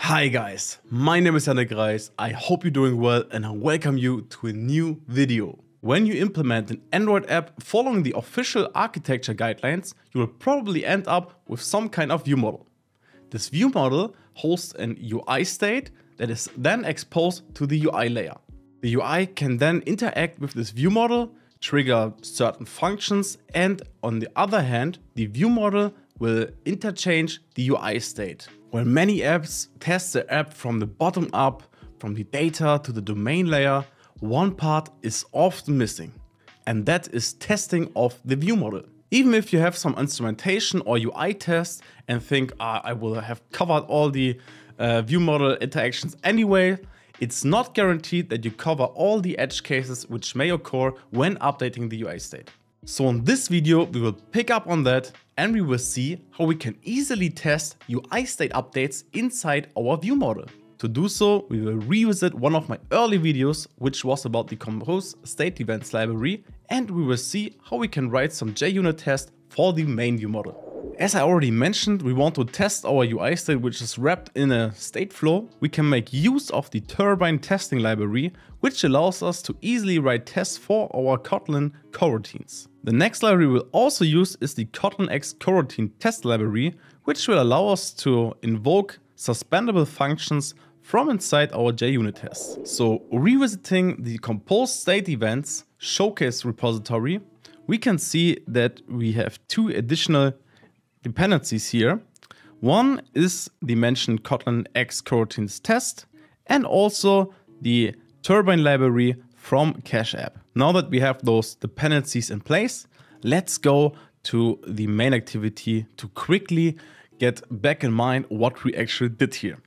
Hi guys, my name is AndroidDev. I hope you're doing well and I welcome you to a new video. When you implement an Android app following the official architecture guidelines, you will probably end up with some kind of view model. This view model hosts an UI state that is then exposed to the UI layer. The UI can then interact with this view model, trigger certain functions, and on the other hand, the view model will interchange the UI state. When many apps test the app from the bottom up, from the data to the domain layer, one part is often missing, and that is testing of the view model. Even if you have some instrumentation or UI tests and think, I will have covered all the view model interactions anyway, it's not guaranteed that you cover all the edge cases which may occur when updating the UI state. So in this video, we will pick up on that and we will see how we can easily test UI state updates inside our view model. To do so, we will revisit one of my early videos, which was about the compose state events library, and we will see how we can write some JUnit tests for the main view model. As I already mentioned, we want to test our UI state, which is wrapped in a state flow. We can make use of the Turbine testing library, which allows us to easily write tests for our Kotlin coroutines. The next library we'll also use is the KotlinX Coroutine test library, which will allow us to invoke suspendable functions from inside our JUnit tests. So revisiting the compose state events showcase repository, we can see that we have two additional dependencies here. One is the mentioned KotlinX Coroutines test and also the Turbine library from Cache App. Now that we have those dependencies in place, let's go to the main activity to quickly get back in mind what we actually did here.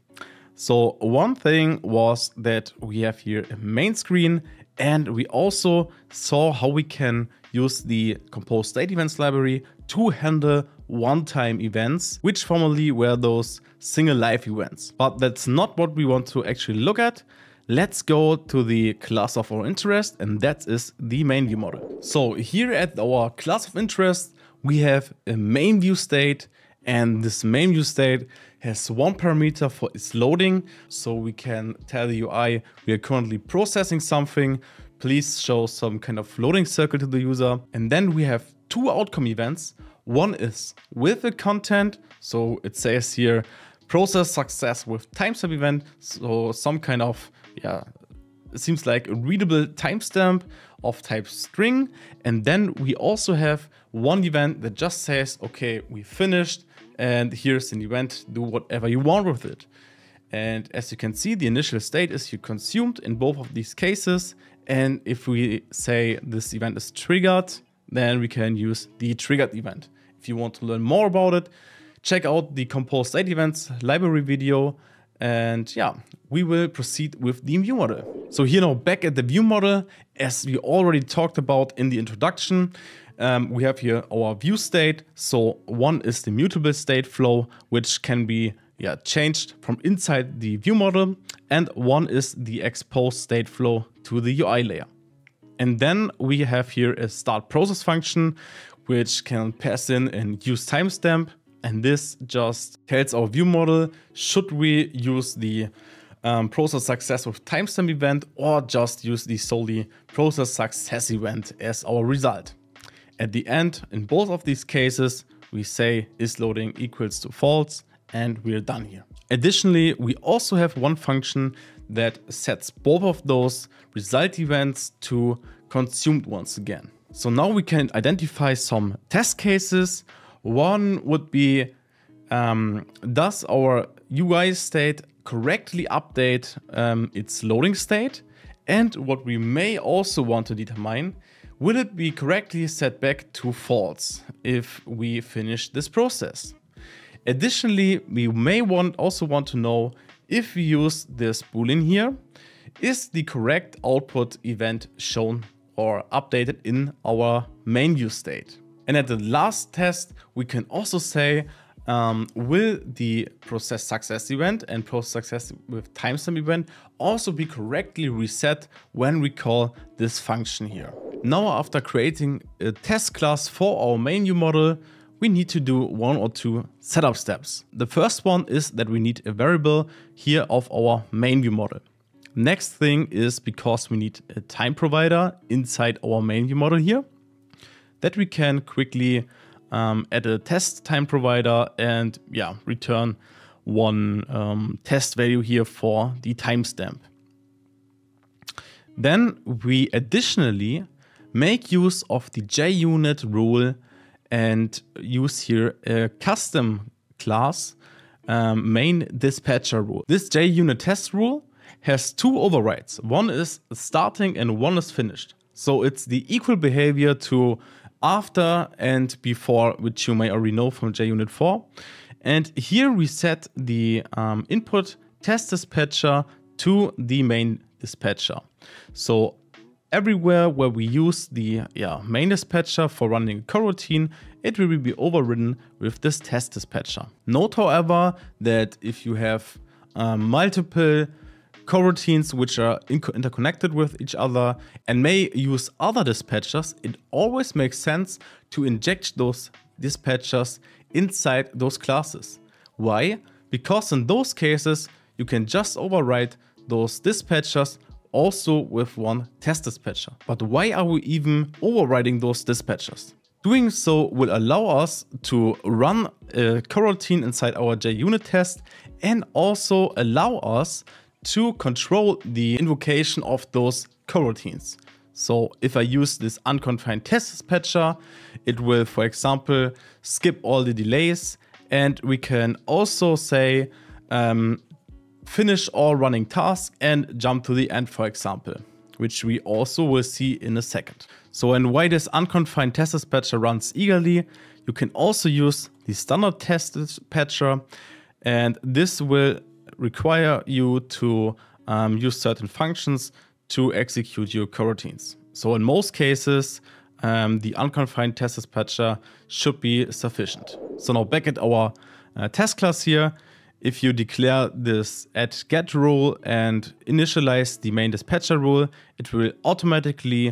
So one thing was that we have here a main screen, and we also saw how we can use the compose state events library to handle one-time events, which formerly were those single live events. But that's not what we want to actually look at. Let's go to the class of our interest, and that is the main view model. So here at our class of interest, we have a main view state, and this main view state has one parameter for its loading. So we can tell the UI we are currently processing something. Please show some kind of loading circle to the user. And then we have two outcome events. One is with the content. So it says here, process success with timestamp event. So some kind of, it seems like a readable timestamp of type string. And then we also have one event that just says, okay, we finished and here's an event, do whatever you want with it. And as you can see, the initial state is you consumed in both of these cases. And if we say this event is triggered, then we can use the triggered event. If you want to learn more about it, check out the compose state events library video. And we will proceed with the view model. So here now back at the view model, as we already talked about in the introduction, we have here our view state. So one is the mutable state flow, which can be changed from inside the view model. And one is the expose state flow to the UI layer. And then we have here a start process function, which can pass in and use timestamp. And this just tells our view model, should we use the process success with timestamp event or just use the solely process success event as our result. At the end, in both of these cases, we say is loading equals to false, and we're done here. Additionally, we also have one function that sets both of those result events to consumed once again. So now we can identify some test cases. One would be, does our UI state correctly update its loading state? And what we may also want to determine, will it be correctly set back to false if we finish this process? Additionally, we may also want to know if we use this boolean here, is the correct output event shown or updated in our main view state? And at the last test, we can also say, will the process success event and process success with timestamp event also be correctly reset when we call this function here? Now, after creating a test class for our main view model, we need to do one or two setup steps. The first one is that we need a variable here of our main view model. Next thing is, because we need a time provider inside our main view model here, that we can quickly add a test time provider and return one test value here for the timestamp. Then we additionally make use of the JUnit rule and use here a custom class main dispatcher rule. This JUnit test rule has two overrides. One is starting and one is finished. So it's the equal behavior to after and before, which you may already know from JUnit 4. And here we set the input test dispatcher to the main dispatcher. So everywhere where we use the main dispatcher for running a coroutine, it will be overridden with this test dispatcher. Note, however, that if you have multiple coroutines which are interconnected with each other and may use other dispatchers, it always makes sense to inject those dispatchers inside those classes. Why? Because in those cases, you can just override those dispatchers also with one test dispatcher. But why are we even overriding those dispatchers? Doing so will allow us to run a coroutine inside our JUnit test and also allow us to control the invocation of those coroutines. So if I use this unconfined test dispatcher, it will, for example, skip all the delays, and we can also say finish all running tasks and jump to the end, for example, which we also will see in a second. So, and why this unconfined test dispatcher runs eagerly, you can also use the standard test dispatcher, and this will require you to use certain functions to execute your coroutines. So in most cases, the unconfined test dispatcher should be sufficient. So now back at our test class here, if you declare this add_get rule and initialize the main dispatcher rule, it will automatically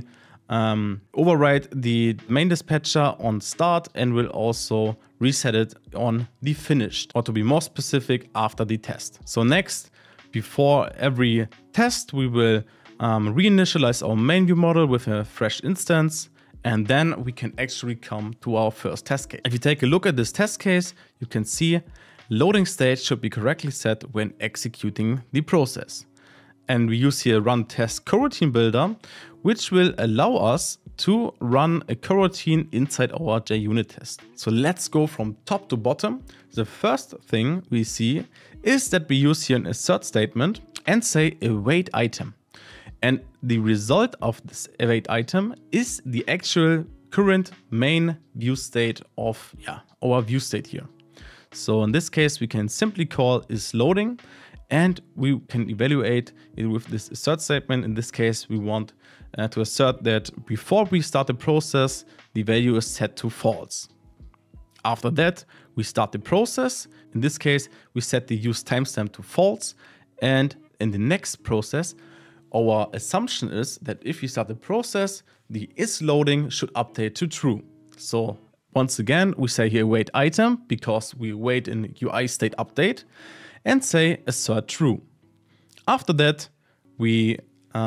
override the main dispatcher on start and will also reset it on the finished, or to be more specific, after the test. So next, before every test, we will reinitialize our main view model with a fresh instance, and then we can actually come to our first test case. If you take a look at this test case, you can see loading state should be correctly set when executing the process. And we use here run test coroutine builder, which will allow us to run a coroutine inside our JUnit test. So let's go from top to bottom. The first thing we see is that we use here an assert statement and say await item. And the result of this await item is the actual current main view state of our view state here. So in this case, we can simply call is loading, and we can evaluate it with this assert statement. In this case, we want to assert that before we start the process, the value is set to false. After that, we start the process. In this case, we set the use timestamp to false. And in the next process, our assumption is that if we start the process, the is loading should update to true. So once again, we say here await item because we await in UI state update, and say assert true. After that, we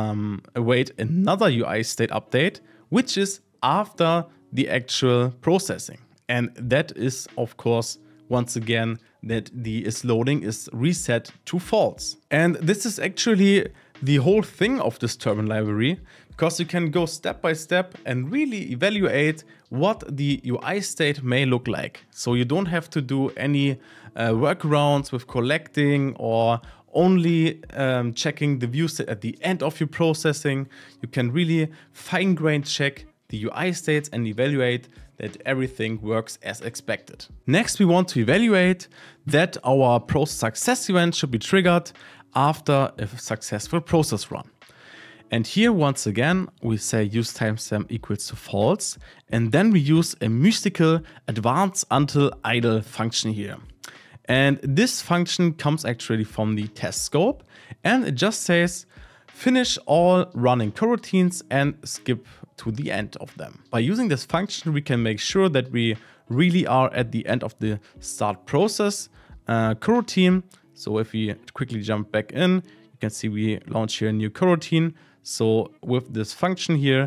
await another UI state update, which is after the actual processing. And that is, of course, once again, that the is loading is reset to false. And this is actually the whole thing of this Turbine library, because you can go step by step and really evaluate what the UI state may look like. So you don't have to do any workarounds with collecting or only checking the view state at the end of your processing. You can really fine-grained check the UI states and evaluate that everything works as expected. Next, we want to evaluate that our process success event should be triggered after a successful process run. And here, once again, we say use timestamp equals to false, and then we use a mystical advance until idle function here. And this function comes actually from the test scope, and it just says finish all running coroutines and skip to the end of them. By using this function, we can make sure that we really are at the end of the start process coroutine. So if we quickly jump back in, you can see we launch here a new coroutine. So with this function here,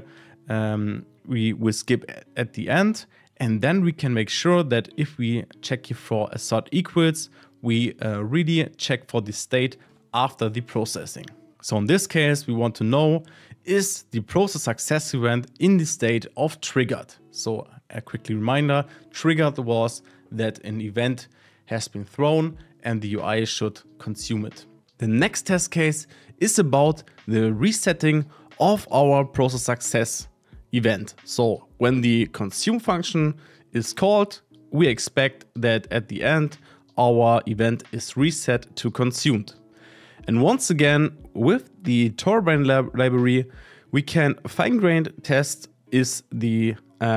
we will skip at the end, and then we can make sure that if we check here for assert equals, we really check for the state after the processing. So in this case, we want to know, is the process success event in the state of triggered? So a quick reminder, triggered was that an event has been thrown and the UI should consume it. The next test case is about the resetting of our process success event. So when the consume function is called, we expect that at the end, our event is reset to consumed. And once again, with the Turbine library, we can fine-grained test is the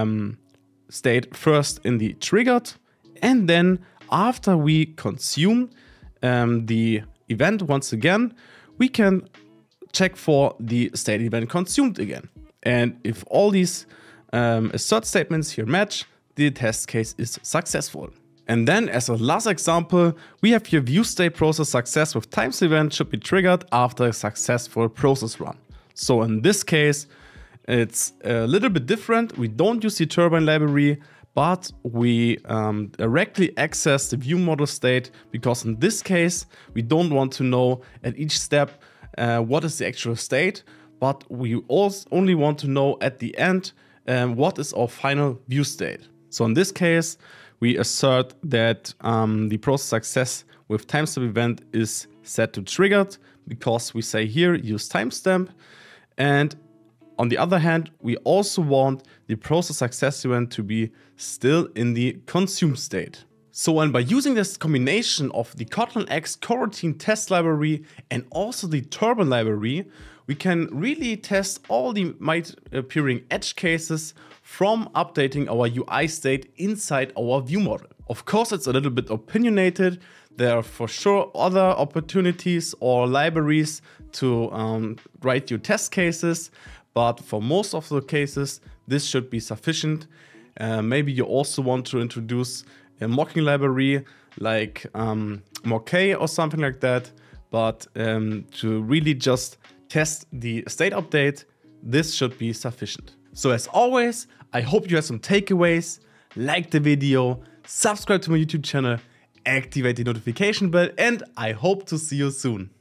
state first in the triggered, and then after we consume the event once again, we can check for the state event consumed again. And if all these assert statements here match, the test case is successful. And then as a last example, we have here view state process success with times event should be triggered after a successful process run. So in this case, it's a little bit different. We don't use the Turbine library, but we directly access the ViewModel state, because in this case, we don't want to know at each step what is the actual state, but we also only want to know at the end what is our final view state. So in this case, we assert that the process success with timestamp event is set to triggered, because we say here use timestamp. And on the other hand, we also want the process success event to be still in the consume state. So, and by using this combination of the KotlinX Coroutine test library and also the Turbine library, we can really test all the might appearing edge cases from updating our UI state inside our view model. Of course, it's a little bit opinionated. There are for sure other opportunities or libraries to write your test cases, but for most of the cases, this should be sufficient. Maybe you also want to introduce a mocking library like mock or something like that, but to really just test the state update, this should be sufficient. So as always, I hope you have some takeaways. Like the video, subscribe to my YouTube channel, activate the notification bell, and I hope to see you soon.